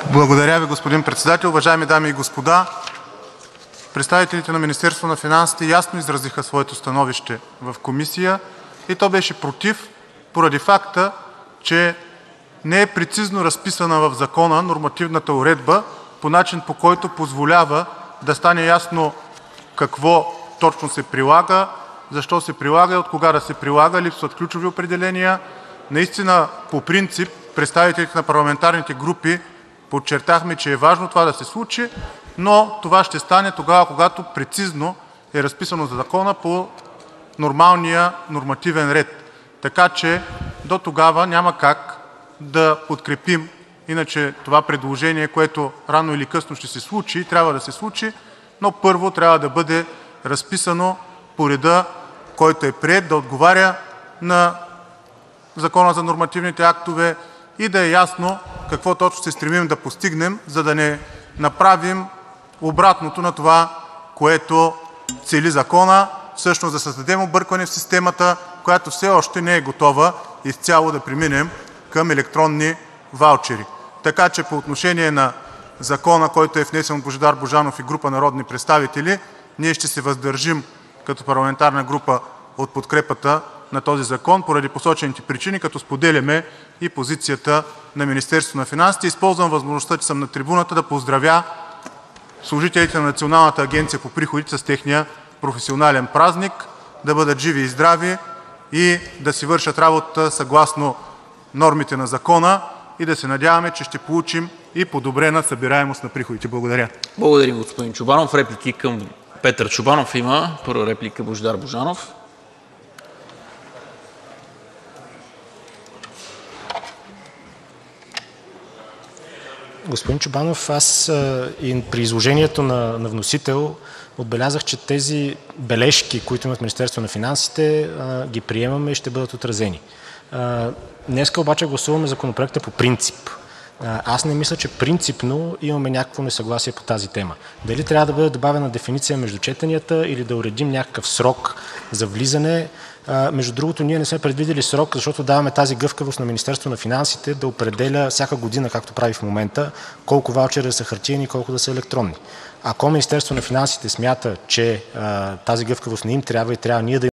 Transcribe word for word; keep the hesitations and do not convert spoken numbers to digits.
Благодаря Ви, господин Председател. Уважаеми дами и господа, представителите на Министерството на финансите ясно изразиха своето становище в комисия и то беше против, поради факта, че не е прецизно разписана в Закона нормативната уредба по начин, по който позволява да стане ясно какво точно се прилага, защо се прилага и откога да се прилага. Липсват ключови определения. Наистина по принцип представителите на парламентарните групи подчертахме, че е важно това да се случи, но това ще стане тогава, когато прецизно е разписано в Закона по нормалния нормативен ред. Така че дотогава няма как да подкрепим иначе това предложение, което рано или късно ще се случи и трябва да се случи, но първо трябва да бъде разписано по реда, който е приет, да отговаря на Закона за нормативните актове и да е ясно какво точно се стремим да постигнем, за да не направим обратното на това, което цели Закона, всъщност да създадем объркване в системата, която все още не е готова изцяло да преминем към електронни ваучери. Така че по отношение на Закона, който е внесен от Божидар Божанов и група народни представители, ние ще се въздържим като парламентарна група от подкрепата на този закон поради посочените причини, като споделяме и позицията на Министерството на финансите. Използвам възможността, че съм на трибуната, да поздравя служителите на Националната агенция по приходите с техния професионален празник. Да бъдат живи и здрави и да си вършат работата съгласно нормите на Закона и да се надяваме, че ще получим и подобрена събираемост на приходите. Благодаря. Благодаря, господин Чобанов. Реплики към Петър Чобанов има. Първа реплика Божидар Божанов. Господин Чобанов, аз и при изложението на, на вносител отбелязах, че тези бележки, които имат Министерството на финансите, ги приемаме и ще бъдат отразени. Днеска обаче гласуваме законопроекта по принцип. Аз не мисля, че принципно имаме някакво несъгласие по тази тема. Дали трябва да бъде добавена дефиниция между четенията или да уредим някакъв срок за влизане. Между другото, ние не сме предвидели срок, защото даваме тази гъвкавост на Министерството на финансите да определя всяка година, както прави в момента, колко ваучери да са хартиени и колко да са електронни. Ако Министерството на финансите смята, че а, тази гъвкавост не им трябва и трябва ние да